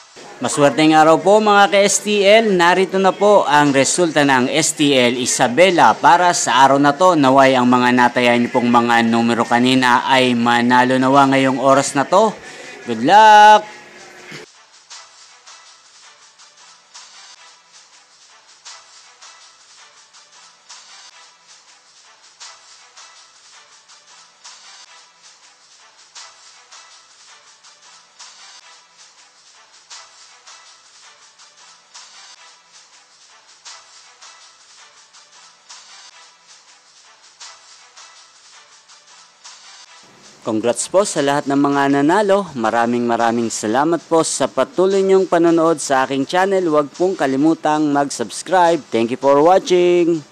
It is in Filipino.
Maswerteng araw po mga ka-STL, narito na po ang resulta ng STL Isabela para sa araw na to. Naway ang mga natayan niyo pong mga numero kanina ay manalo nawa ngayong oras na to. Good luck! Congrats po sa lahat ng mga nanalo. Maraming salamat po sa patuloy niyong panonood sa aking channel. Huwag pong kalimutang mag-subscribe. Thank you for watching.